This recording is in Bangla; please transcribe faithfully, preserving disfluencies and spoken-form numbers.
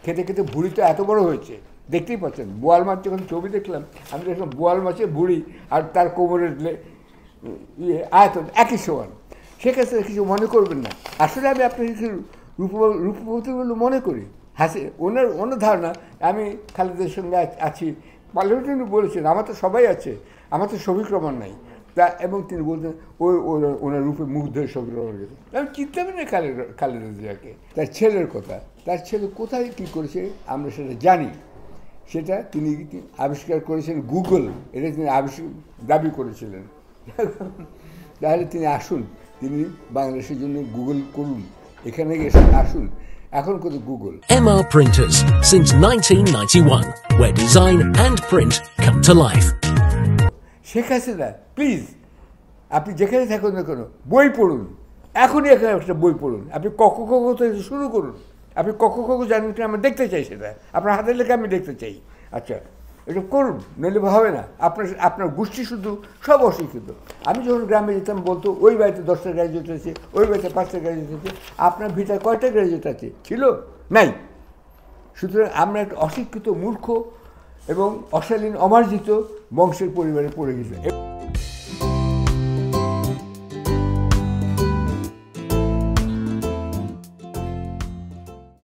খেতে খেতে ভুঁড়ি তো এত বড় হয়েছে, দেখতেই পাচ্ছেন। বোয়াল মাছ যখন ছবি দেখলাম, আমি দেখলাম বোয়াল মাছের ভুঁড়ি আর তার কোমরের ইয়ে আয়তন একই সমান। সেক্ষেত্রে কিছু মনে করবেন না, আসলে আমি আপনার কিছু রূপ রূপবতী বলে মনে করি। হাসি ওনার ওনার ধারণা আমি খালেদের সঙ্গে আছি, পার্লামেন্টে বলেছেন আমার তো সবাই আছে, আমার তো ছবি প্রমাণ নাই তা, এবং তিনি বলতেন ওই ওনার রূপে মুগ্ধ হয়ে ছবি প্রমাণ করেছেন। আমি চিন্তা করি না খালেদ খালেদা জিয়াকে, তার ছেলের কথা, তার ছেলে কোথায় কী করেছে আমরা সেটা জানি। সেটা তিনি আবিষ্কার করেছেন গুগল, এটা তিনি আবিষ্কার দাবি করেছিলেন। তাহলে তিনি আসুন, তিনি বাংলাদেশের জন্য গুগল করুন, এখানে এসে আসুন। এখন কত Google. M R Printers since nineteen ninety-one, where design and print come to life. Sheikh Hasina please, আপনি যেখানে থাকুন না কেন বই পড়ুন, এখনই এখানে একটা বই পড়ুন। আপনি কক কক থেকে শুরু করুন। আপনি কক কক জানেন কি আমি দেখতে চাই, সেটা আপনার হাতের লেখা আমি দেখতে চাই। আচ্ছা, এটা করুন, নইলে হবে না। আপনার আপনার গোষ্ঠী শুধু সব অশিক্ষিত। আমি যখন গ্রামে যেতাম বলতো ওই বাড়িতে দশটা গ্র্যাজুয়েট আছে, ওই বাড়িতে পাঁচটা গ্র্যাজুয়েট আছে। আপনার ভিটায় কয়টা গ্র্যাজুয়েট আছে? ছিল নাই। সুতরাং আমরা একটা অশিক্ষিত, মূর্খ এবং অশালীন, অমার্জিত বংশের পরিবারে পড়ে গেছি।